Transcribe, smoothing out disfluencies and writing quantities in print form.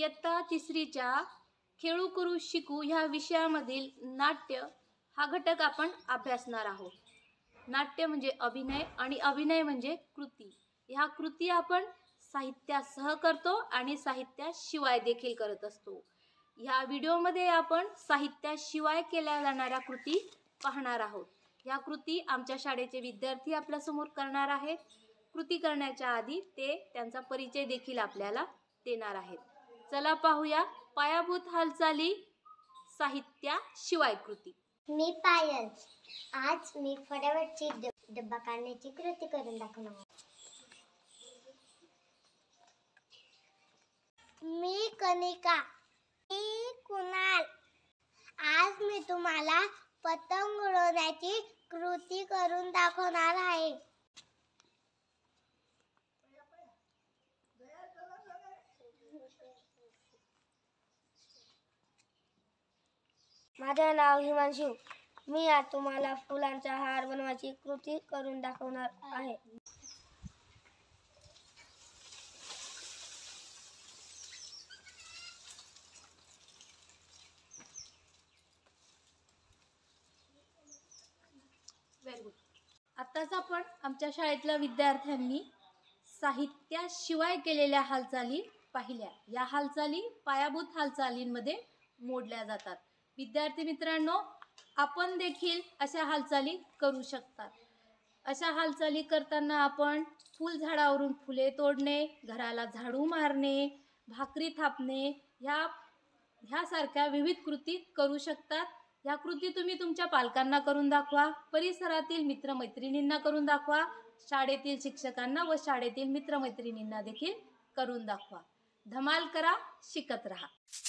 इयत्ता तिसरीच्या खेळू करू शिकू ह्या विषयामधील नाट्य हा घटक आपण अभ्यासणार आहोत। नाट्य म्हणजे अभिनय आणि अभिनय म्हणजे कृती। ह्या कृती आपण साहित्यासह करतो आणि साहित्याशिवाय देखील करत असतो। ह्या व्हिडिओमध्ये आपण साहित्याशिवाय केल्या जाणाऱ्या कृती पाहणार आहोत। ह्या कृती आमच्या शाळेचे विद्यार्थी आपल्या समोर करणार आहेत। कृती करण्याच्या आधी ते त्यांचा परिचय देखील आपल्याला देणार आहेत। चला पाहूया पायाभूत हालचाली साहित्याशिवाय कृती। मी पायल, आज मी फटाफटची डब्बा काढण्याची कृती करून दाखवणार आहे। मी कनिका, मी कुणाल, आज मी तुम्हाला पतंग उडवण्याची कृती करून दाखवणार आहे। माझे नाव हिमांशु, मी आज तुम्हाला फुलांचा हार बनवायची कृती करून दाखवणार आहे। Very good. आताच आपण आमच्या शाळेतल्या विद्यार्थ्यांनी साहित्याशिवाय केलेल्या हालचाली पाहिल्या। या हालचाली पायाभूत हालचालींमध्ये मोडल्या जातात। विद्यार्थी मित्रांनो, आपण देखील अशा हालचाली करू शकतात। अशा हालचाली करताना आपण फुलझाडावरून फुले तोडणे, घराला झाडू मारणे, भाकरी थापणे ह्यासारख्या विविध कृती करू शकतात। ह्या कृती तुम्ही तुमच्या पालकांना करून दाखवा, परिसरातील मित्रमैत्रिणींना करून दाखवा, शाळेतील शिक्षकांना व शाळेतील मित्रमैत्रिणींना देखील करून दाखवा। धमाल करा, शिकत रहा।